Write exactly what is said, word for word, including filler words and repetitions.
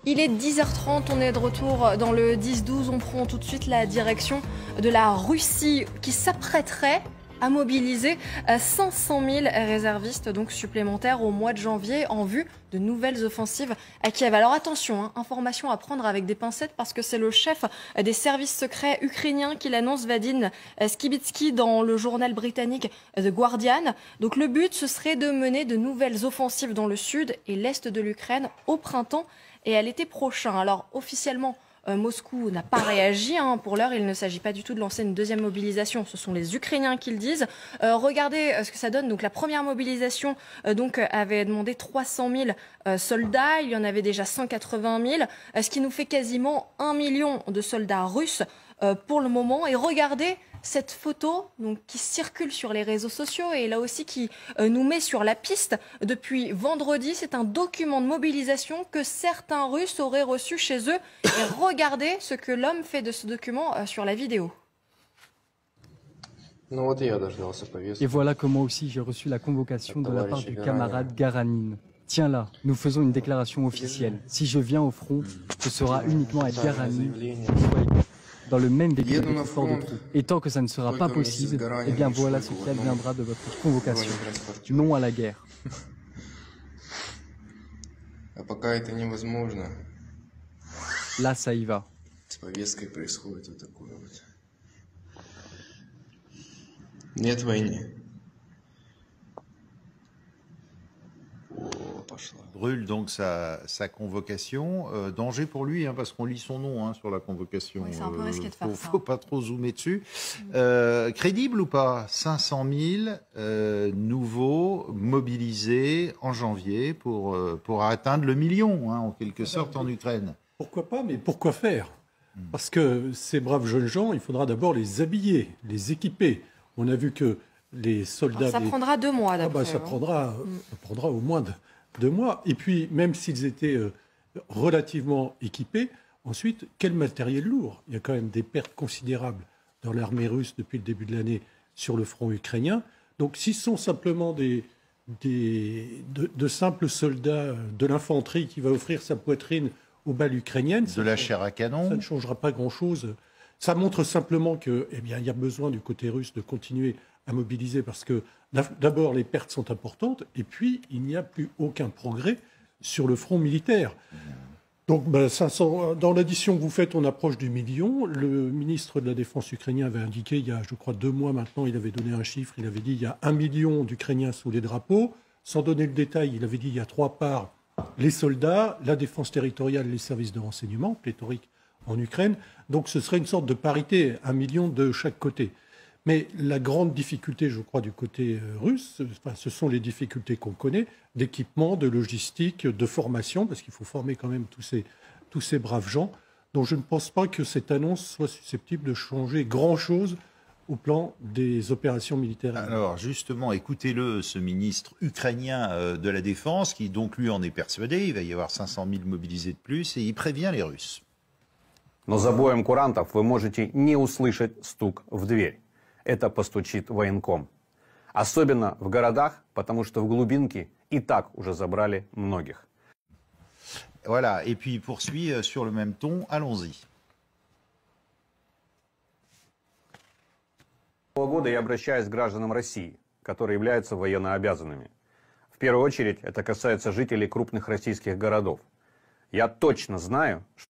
Il est dix heures trente, on est de retour dans le dix douze. On prend tout de suite la direction de la Russie qui s'apprêterait à mobiliser cinq cent mille réservistes donc supplémentaires au mois de janvier en vue de nouvelles offensives à Kiev. Alors attention, hein, information à prendre avec des pincettes parce que c'est le chef des services secrets ukrainiens qui l'annonce, Vadim Skibitsky, dans le journal britannique The Guardian. Donc le but, ce serait de mener de nouvelles offensives dans le sud et l'est de l'Ukraine au printemps et à l'été prochain. Alors officiellement, Euh, Moscou n'a pas réagi. Hein. Pour l'heure, il ne s'agit pas du tout de lancer une deuxième mobilisation. Ce sont les Ukrainiens qui le disent. Euh, regardez euh, ce que ça donne. Donc, la première mobilisation euh, donc, euh, avait demandé trois cent mille euh, soldats. Il y en avait déjà cent quatre-vingt mille, euh, ce qui nous fait quasiment un million de soldats russes euh, pour le moment. Et regardez cette photo donc, qui circule sur les réseaux sociaux et là aussi qui euh, nous met sur la piste depuis vendredi. C'est un document de mobilisation que certains Russes auraient reçu chez eux. Et regardez ce que l'homme fait de ce document euh, sur la vidéo. Et voilà comment aussi j'ai reçu la convocation de la part du camarade Garanin. Tiens là, nous faisons une déclaration officielle. Si je viens au front, ce sera uniquement avec Garanin, dans le même débit de fort de trous. Et tant que ça ne sera pas possible, eh bien voilà ce qui adviendra de votre convocation. Non à la guerre. Là, ça y va. Brûle donc sa, sa convocation. Euh, danger pour lui, hein, parce qu'on lit son nom hein, sur la convocation. Oui, c'est un peu risqué de faire faut, ça. faut pas trop zoomer dessus. Euh, crédible ou pas? cinq cent mille euh, nouveaux mobilisés en janvier pour, euh, pour atteindre le million, hein, en quelque sorte, en Ukraine. Pourquoi pas, mais pourquoi faire? Parce que ces braves jeunes gens, il faudra d'abord les habiller, les équiper. On a vu que les soldats... Alors ça des... prendra deux mois, d'après. Ah bah, ça, prendra, ça prendra au moins de, deux mois. Et puis, même s'ils étaient euh, relativement équipés, ensuite, quel matériel lourd? Il y a quand même des pertes considérables dans l'armée russe depuis le début de l'année sur le front ukrainien. Donc, s'ils sont simplement des, des, de, de simples soldats de l'infanterie qui va offrir sa poitrine aux balles ukrainiennes... De la chair à canon. Ça ne changera pas grand-chose. Ça montre simplement qu'il eh bien, y a besoin du côté russe de continuer à mobiliser parce que d'abord les pertes sont importantes et puis il n'y a plus aucun progrès sur le front militaire. Donc ben, cinq cents, dans l'addition que vous faites, on approche du million. Le ministre de la Défense ukrainien avait indiqué il y a, je crois, deux mois maintenant, il avait donné un chiffre, il avait dit il y a un million d'Ukrainiens sous les drapeaux. Sans donner le détail, il avait dit il y a trois parts, les soldats, la défense territoriale, les services de renseignement, pléthorique en Ukraine. Donc ce serait une sorte de parité, un million de chaque côté. Mais la grande difficulté, je crois, du côté russe, enfin, ce sont les difficultés qu'on connaît, d'équipement, de logistique, de formation, parce qu'il faut former quand même tous ces, tous ces braves gens. Donc je ne pense pas que cette annonce soit susceptible de changer grand-chose au plan des opérations militaires. Alors justement, écoutez-le, ce ministre ukrainien de la Défense, qui donc lui en est persuadé, il va y avoir cinq cent mille mobilisés de plus, et il prévient les Russes. Но за боем курантов вы можете не услышать стук в дверь. Это постучит военком. Особенно в городах, потому что в глубинке и так уже забрали многих. Voilà, et puis il poursuit sur le même ton, allons-y. Года я обращаюсь к гражданам России, которые являются военнообязанными. В первую очередь это касается жителей крупных российских городов. Я точно знаю, что